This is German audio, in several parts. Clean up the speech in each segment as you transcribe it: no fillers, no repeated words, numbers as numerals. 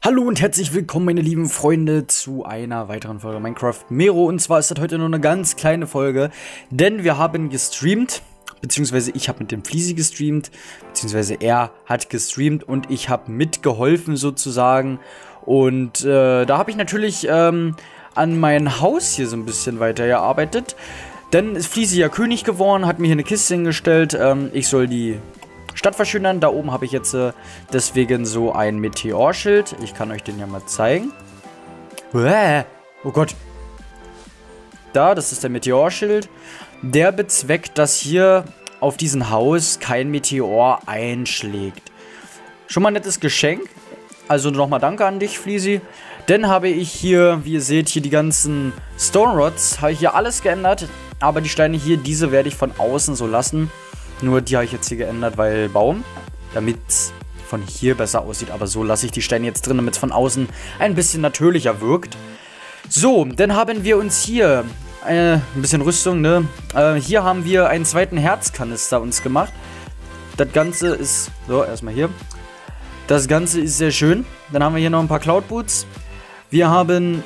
Hallo und herzlich willkommen, meine lieben Freunde, zu einer weiteren Folge Minecraft Mero. Und zwar ist das heute nur eine ganz kleine Folge, denn wir haben gestreamt, beziehungsweise ich habe mit dem Fleezy gestreamt, beziehungsweise er hat gestreamt und ich habe mitgeholfen sozusagen. Und da habe ich natürlich an mein Haus hier so ein bisschen weitergearbeitet, denn ist Fleezy ja König geworden, hat mir hier eine Kiste hingestellt, ich soll die Stadt verschönern. Da oben habe ich jetzt deswegen so ein Meteorschild. Ich kann euch den ja mal zeigen. Oh Gott. Das ist der Meteorschild. Der bezweckt, dass hier auf diesem Haus kein Meteor einschlägt. Schon mal ein nettes Geschenk. Also nochmal danke an dich, Fleezy. Dann habe ich hier, wie ihr seht, hier die ganzen Stone Rods. Habe ich hier alles geändert. Aber die Steine hier, diese werde ich von außen so lassen. Nur die habe ich jetzt hier geändert, weil Baum, damit es von hier besser aussieht. Aber so lasse ich die Steine jetzt drin, damit es von außen ein bisschen natürlicher wirkt. So, dann haben wir uns hier ein bisschen Rüstung, ne? Hier haben wir einen zweiten Herzkanister uns gemacht. Das Ganze ist, so, erstmal hier. Das Ganze ist sehr schön. Dann haben wir hier noch ein paar Cloud Boots. Wir haben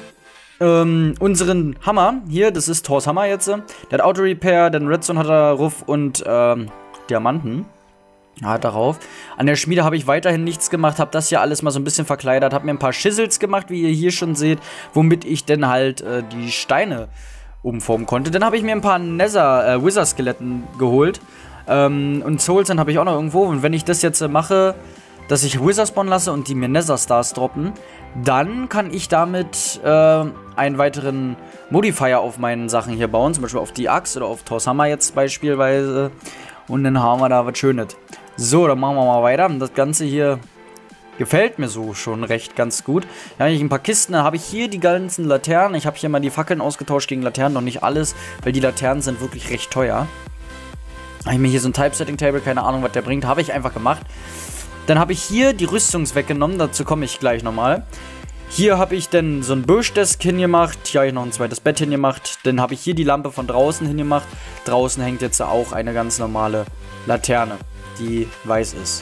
unseren Hammer hier, das ist Thors Hammer jetzt. Der hat Auto Repair, dann Redstone hat er Ruf und Diamanten hat darauf. An der Schmiede habe ich weiterhin nichts gemacht, habe das hier alles mal so ein bisschen verkleidert, habe mir ein paar Chisels gemacht, wie ihr hier schon seht, womit ich dann halt die Steine umformen konnte. Dann habe ich mir ein paar Wither-Skeletten geholt und Soulsand habe ich auch noch irgendwo. Und wenn ich das jetzt mache, dass ich Wither spawnen lasse und die mir Nether Stars droppen, dann kann ich damit einen weiteren Modifier auf meinen Sachen hier bauen. Zum Beispiel auf die Axt oder auf Thors Hammer jetzt beispielsweise. Und dann haben wir da was Schönes. So, dann machen wir mal weiter. Das Ganze hier gefällt mir so schon recht ganz gut. Da habe ich ein paar Kisten. Da habe ich hier die ganzen Laternen. Ich habe hier mal die Fackeln ausgetauscht gegen Laternen. Noch nicht alles, weil die Laternen sind wirklich recht teuer. Habe ich mir hier so ein Type-Setting-Table, keine Ahnung, was der bringt. Habe ich einfach gemacht. Dann habe ich hier die Rüstungs weggenommen, dazu komme ich gleich nochmal. Hier habe ich dann so ein Bush-Desk hingemacht, hier habe ich noch ein zweites Bett hingemacht. Dann habe ich hier die Lampe von draußen hingemacht. Draußen hängt jetzt auch eine ganz normale Laterne, die weiß ist.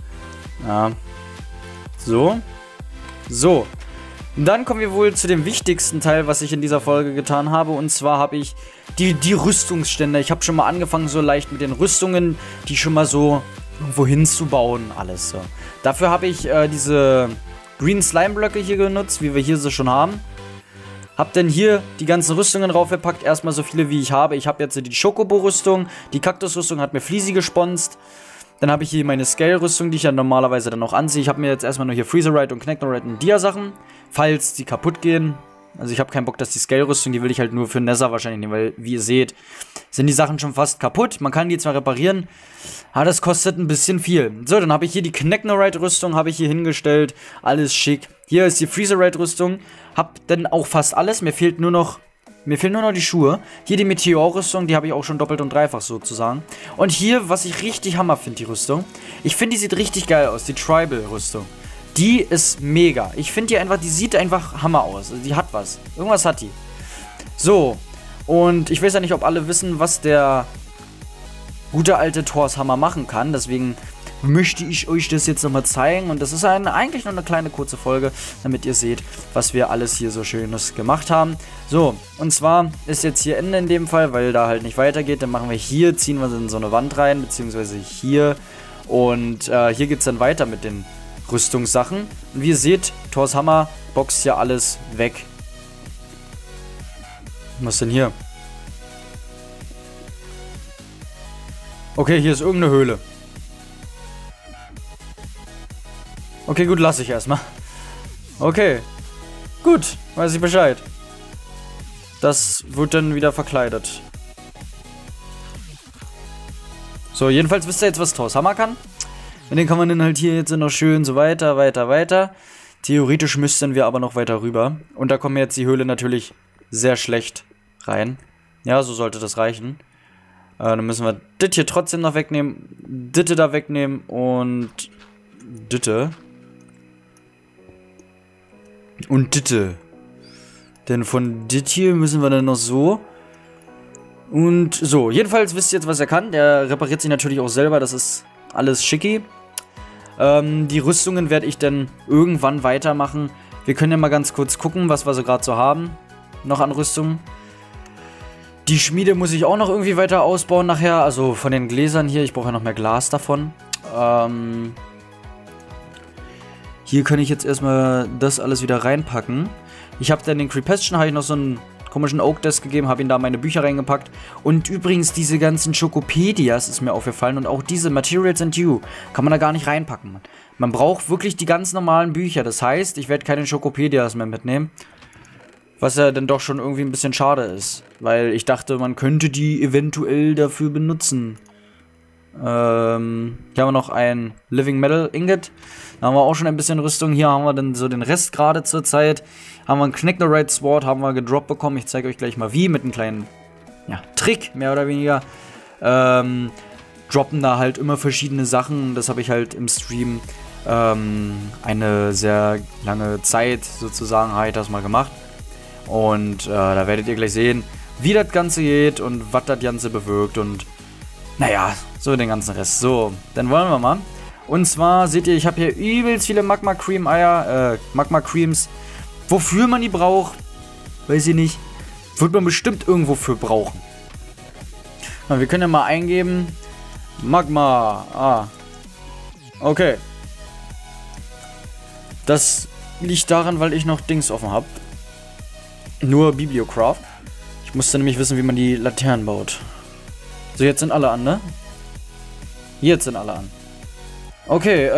Ja. So. So. Und dann kommen wir wohl zu dem wichtigsten Teil, was ich in dieser Folge getan habe. Und zwar habe ich die Rüstungsstände. Ich habe schon mal angefangen so leicht mit den Rüstungen, die schon mal so wohin zu bauen, alles so. Dafür habe ich diese Green Slime Blöcke hier genutzt, wie wir hier so schon haben. Hab dann hier die ganzen Rüstungen raufgepackt, erstmal so viele wie ich habe. Ich habe jetzt die Chocobo-Rüstung, die Kaktus-Rüstung hat mir Fleezy gesponst. Dann habe ich hier meine Scale-Rüstung, die ich ja normalerweise dann noch anziehe. Ich habe mir jetzt erstmal nur hier Freezerite und Knacknorite und Dia-Sachen, falls die kaputt gehen. Also ich habe keinen Bock, dass die Scale-Rüstung, die will ich halt nur für Nether wahrscheinlich nehmen, weil, wie ihr seht, sind die Sachen schon fast kaputt. Man kann die zwar reparieren, aber das kostet ein bisschen viel. So, dann habe ich hier die Knacknorite-Rüstung, habe ich hier hingestellt. Alles schick. Hier ist die Freezerite-Rüstung. Hab dann auch fast alles. Mir fehlen nur noch die Schuhe. Hier die Meteor-Rüstung, die habe ich auch schon doppelt und dreifach sozusagen. Und hier, was ich richtig Hammer finde, die Rüstung. Ich finde, die sieht richtig geil aus, die Tribal-Rüstung. Die ist mega. Ich finde die einfach, die sieht einfach Hammer aus. Also die hat was. Irgendwas hat die. So. Und ich weiß ja nicht, ob alle wissen, was der gute alte Thors Hammer machen kann. Deswegen möchte ich euch das jetzt nochmal zeigen. Und das ist eigentlich nur eine kleine kurze Folge, damit ihr seht, was wir alles hier so Schönes gemacht haben. So, und zwar ist jetzt hier Ende in dem Fall, weil da halt nicht weitergeht. Dann machen wir hier, ziehen wir in so eine Wand rein, beziehungsweise hier. Und hier geht es dann weiter mit den Rüstungssachen. Und wie ihr seht, Thors Hammer boxt ja alles weg. Was denn hier? Okay, hier ist irgendeine Höhle. Okay, gut, lasse ich erstmal. Okay. Gut, weiß ich Bescheid. Das wird dann wieder verkleidet. So, jedenfalls wisst ihr jetzt, was Thors Hammer kann. Und den kann man dann halt hier jetzt noch schön so weiter. Theoretisch müssten wir aber noch weiter rüber. Und da kommen jetzt die Höhle natürlich sehr schlecht rein. Ja, so sollte das reichen. Dann müssen wir das hier trotzdem noch wegnehmen. Ditte da wegnehmen und Ditte. Und Ditte. Denn von dit hier müssen wir dann noch so. Und so, jedenfalls wisst ihr jetzt, was er kann. Der repariert sich natürlich auch selber, das ist alles schicki. Die Rüstungen werde ich dann irgendwann weitermachen. Wir können ja mal ganz kurz gucken, was wir so gerade so haben. Noch an Rüstungen. Die Schmiede muss ich auch noch irgendwie weiter ausbauen nachher. Also von den Gläsern hier. Ich brauche ja noch mehr Glas davon. Hier kann ich jetzt erstmal das alles wieder reinpacken. Ich habe dann den Crepestion, habe ich noch so einen komischen Oak Desk gegeben, habe ihn da meine Bücher reingepackt. Und übrigens diese ganzen Schokopedias ist mir aufgefallen und auch diese Materials and You kann man da gar nicht reinpacken. Man braucht wirklich die ganz normalen Bücher. Das heißt, ich werde keine Schokopedias mehr mitnehmen. Was ja dann doch schon irgendwie ein bisschen schade ist. Weil ich dachte, man könnte die eventuell dafür benutzen. Hier haben wir noch ein Living Metal Ingot. Da haben wir auch schon ein bisschen Rüstung. Hier haben wir dann so den Rest gerade zur Zeit. Haben wir ein Knacknerite Sword, haben wir gedroppt bekommen. Ich zeige euch gleich mal wie, mit einem kleinen Trick, mehr oder weniger. Droppen da halt immer verschiedene Sachen. Das habe ich halt im Stream eine sehr lange Zeit sozusagen, habe ich das mal gemacht. Und da werdet ihr gleich sehen, wie das Ganze geht und was das Ganze bewirkt und naja, so den ganzen Rest. So, dann wollen wir mal. Und zwar seht ihr, ich habe hier übelst viele Magma Cream Eier, Magma Creams. Wofür man die braucht, weiß ich nicht. Wird man bestimmt irgendwo für brauchen. Na, wir können ja mal eingeben. Magma. Ah. Okay. Das liegt daran, weil ich noch Dings offen habe. Nur Bibliocraft. Ich musste nämlich wissen, wie man die Laternen baut. So, jetzt sind alle an, ne? Jetzt sind alle an. Okay,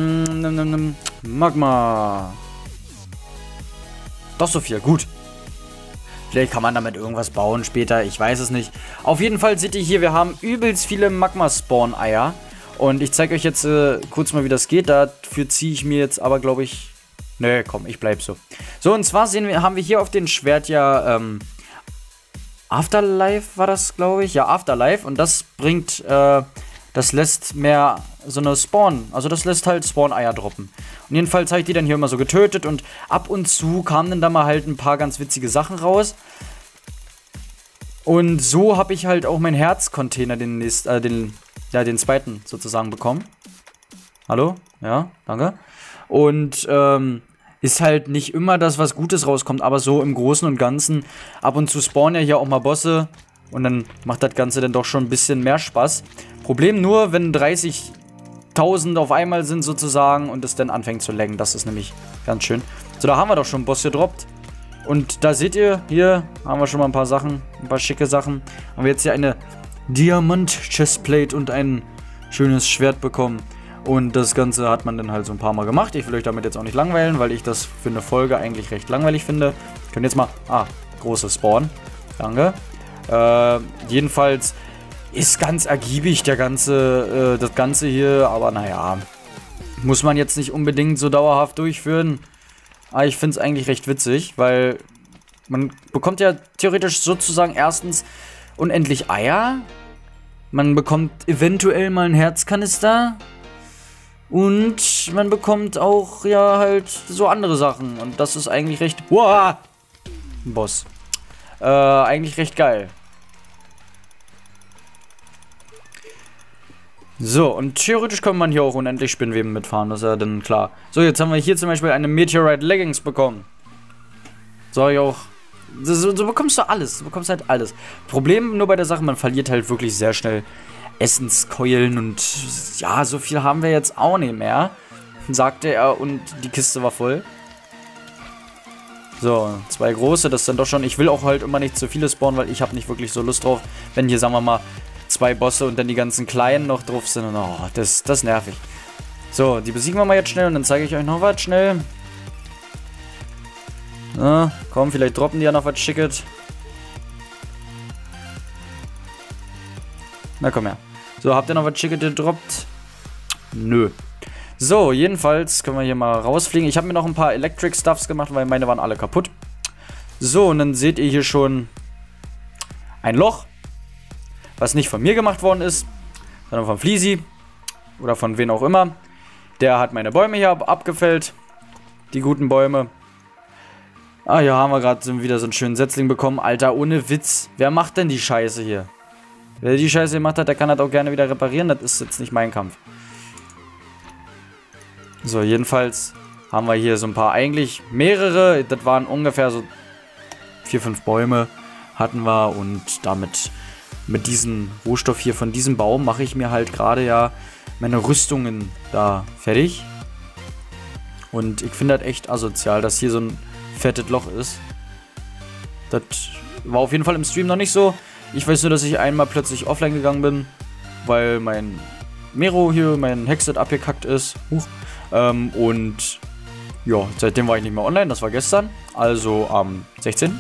Magma. Doch so viel, gut. Vielleicht kann man damit irgendwas bauen später, ich weiß es nicht. Auf jeden Fall seht ihr hier, wir haben übelst viele Magma-Spawn-Eier. Und ich zeige euch jetzt kurz mal, wie das geht. Dafür ziehe ich mir jetzt aber, glaube ich... Nö, komm, ich bleib so. So, und zwar haben wir hier auf dem Schwert ja... Afterlife war das, glaube ich. Ja, Afterlife. Und das bringt, das lässt mehr so eine Spawn. Also das lässt halt Spawn-Eier droppen. Und jedenfalls habe ich die dann hier immer so getötet. Und ab und zu kamen dann da mal halt ein paar ganz witzige Sachen raus. Und so habe ich halt auch meinen Herzcontainer, den zweiten sozusagen bekommen. Hallo? Ja, danke. Und, ist halt nicht immer das, was Gutes rauskommt, aber so im Großen und Ganzen. Ab und zu spawnen ja hier auch mal Bosse und dann macht das Ganze dann doch schon ein bisschen mehr Spaß. Problem nur, wenn 30.000 auf einmal sind sozusagen und es dann anfängt zu laggen. Das ist nämlich ganz schön. So, da haben wir doch schon einen Boss gedroppt. Und da seht ihr, hier haben wir schon mal ein paar Sachen, ein paar schicke Sachen. Haben wir jetzt hier eine Diamant-Chestplate und ein schönes Schwert bekommen. Und das Ganze hat man dann halt so ein paar Mal gemacht. Ich will euch damit jetzt auch nicht langweilen, weil ich das für eine Folge eigentlich recht langweilig finde. Ich kann jetzt mal... Ah, große Spawn. Danke. Jedenfalls ist ganz ergiebig das Ganze hier. Aber naja, muss man jetzt nicht unbedingt so dauerhaft durchführen. Aber ich finde es eigentlich recht witzig, weil man bekommt ja theoretisch sozusagen erstens unendlich Eier. Man bekommt eventuell mal einen Herzkanister. Und man bekommt auch, ja, halt so andere Sachen. Und das ist eigentlich recht... Wow! Boss. Eigentlich recht geil. So, und theoretisch kann man hier auch unendlich Spinnweben mitfahren. Das ist ja dann klar. So, jetzt haben wir hier zum Beispiel eine Meteorite Leggings bekommen. Soll ich auch... So bekommst du alles. Du bekommst halt alles. Problem nur bei der Sache, man verliert halt wirklich sehr schnell Essenskeulen und ja, so viel haben wir jetzt auch nicht mehr, sagte er und die Kiste war voll. So, 2 große, das ist dann doch schon, ich will auch halt immer nicht zu viele spawnen, weil ich habe nicht wirklich so Lust drauf, wenn hier, sagen wir mal, 2 Bosse und dann die ganzen kleinen noch drauf sind und oh, das ist nervig. So, die besiegen wir mal jetzt schnell und dann zeige ich euch noch was schnell. Na, komm, vielleicht droppen die ja noch was Schickes. Na komm her. So, habt ihr noch was Schickes gedroppt? Nö. So, jedenfalls können wir hier mal rausfliegen. Ich habe mir noch ein paar Electric Stuffs gemacht, weil meine waren alle kaputt. So, und dann seht ihr hier schon ein Loch, was nicht von mir gemacht worden ist, sondern von Fleasy oder von wen auch immer. Der hat meine Bäume hier abgefällt. Die guten Bäume. Ah ja, haben wir gerade wieder so einen schönen Setzling bekommen. Alter, ohne Witz. Wer macht denn die Scheiße hier? Wer die Scheiße gemacht hat, der kann das auch gerne wieder reparieren. Das ist jetzt nicht mein Kampf. So, jedenfalls haben wir hier so ein paar, eigentlich mehrere. Das waren ungefähr so 4, 5 Bäume hatten wir. Und damit, mit diesem Rohstoff hier von diesem Baum, mache ich mir halt gerade ja meine Rüstungen da fertig. Und ich finde das echt asozial, dass hier so ein fettes Loch ist. Das war auf jeden Fall im Stream noch nicht so. Ich weiß nur, dass ich einmal plötzlich offline gegangen bin, weil mein Mero hier, mein Hexet abgekackt ist. Und ja, seitdem war ich nicht mehr online. Das war gestern, also am 16.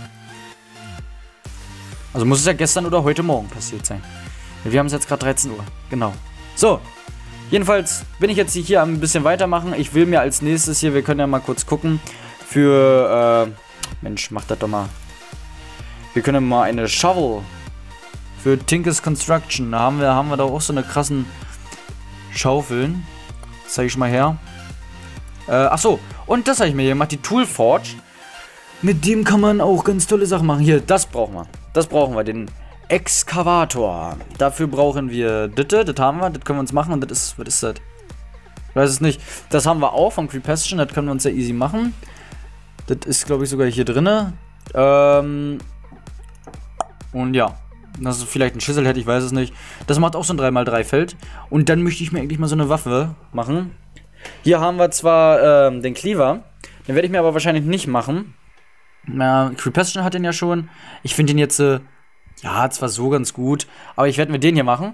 Also muss es ja gestern oder heute Morgen passiert sein. Wir haben es jetzt gerade 13 Uhr, genau. So, jedenfalls bin ich jetzt hier ein bisschen weitermachen. Ich will mir als nächstes hier, wir können ja mal kurz gucken, für, Mensch, mach das doch mal. Wir können mal eine Shovel für Tinkers Construction. Da haben wir doch auch so eine krassen Schaufeln. Das zeige ich mal her. Achso, und das habe ich mir hier gemacht, die Tool Forge. Mit dem kann man auch ganz tolle Sachen machen. Hier, das brauchen wir. Das brauchen wir, den Exkavator. Dafür brauchen wir das haben wir, das können wir uns machen. Und das ist, was ist das? Ich weiß es nicht. Das haben wir auch von Creepestion, das können wir uns ja easy machen. Das ist, glaube ich, sogar hier drin. Und ja, das ist vielleicht ein Schüssel, ich weiß es nicht. Das macht auch so ein 3x3 Feld. Und dann möchte ich mir eigentlich mal so eine Waffe machen. Hier haben wir zwar den Cleaver, den werde ich mir aber wahrscheinlich nicht machen. Creepestion hat den ja schon. Ich finde den jetzt, ja, zwar so ganz gut, aber ich werde mir den hier machen.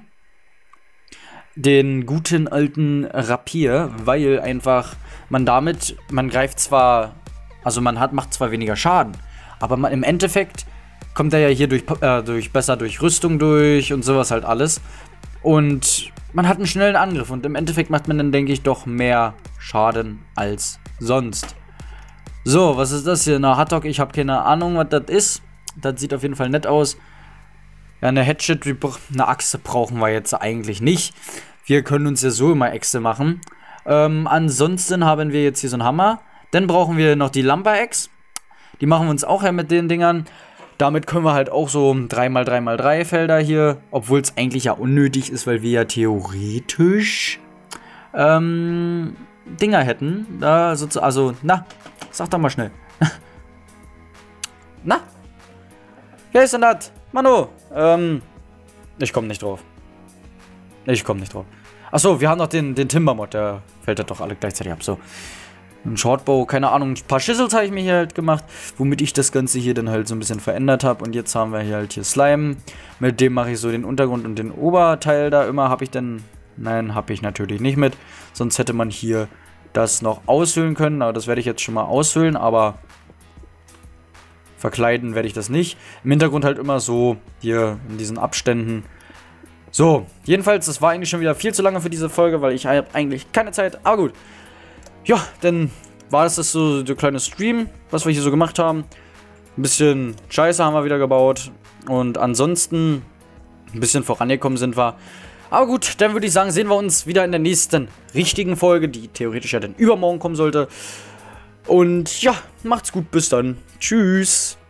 Den guten alten Rapier, weil einfach man damit, man greift zwar, also man macht zwar weniger Schaden, aber im Endeffekt kommt er ja hier besser durch Rüstung durch und sowas halt alles. Und man hat einen schnellen Angriff und im Endeffekt macht man dann, denke ich, doch mehr Schaden als sonst. So, was ist das hier? Na, Hotdog, ich habe keine Ahnung, was das ist. Das sieht auf jeden Fall nett aus. Ja, eine Hatchet, eine Axt brauchen wir jetzt eigentlich nicht. Wir können uns ja so immer Äxte machen. Ansonsten haben wir jetzt hier so einen Hammer. Dann brauchen wir noch die Lumber Axe. Die machen wir uns auch ja mit den Dingern. Damit können wir halt auch so 3x3x3 Felder hier, obwohl es eigentlich ja unnötig ist, weil wir ja theoretisch Dinger hätten. Also, na, sag doch mal schnell. Na? Wer ist denn das? Manu, ich komme nicht drauf. Achso, wir haben noch den Timbermod, der fällt das doch alle gleichzeitig ab. So. Ein Shortbow, keine Ahnung, ein paar Schüssels habe ich mir hier halt gemacht, womit ich das Ganze hier dann halt so ein bisschen verändert habe. Und jetzt haben wir hier halt Slime. Mit dem mache ich so den Untergrund und den Oberteil da immer. Habe ich dann... Nein, habe ich natürlich nicht mit. Sonst hätte man hier das noch aushöhlen können. Aber das werde ich jetzt schon mal aushöhlen, aber verkleiden werde ich das nicht. Im Hintergrund halt immer so hier in diesen Abständen. So, jedenfalls, das war eigentlich schon wieder viel zu lange für diese Folge, weil ich habe eigentlich keine Zeit. Aber gut. Ja, dann war das so der kleine Stream, was wir hier so gemacht haben. Ein bisschen Scheiße haben wir wieder gebaut. Und ansonsten ein bisschen vorangekommen sind wir. Aber gut, dann würde ich sagen, sehen wir uns wieder in der nächsten richtigen Folge, die theoretisch ja dann übermorgen kommen sollte. Und ja, macht's gut, bis dann. Tschüss.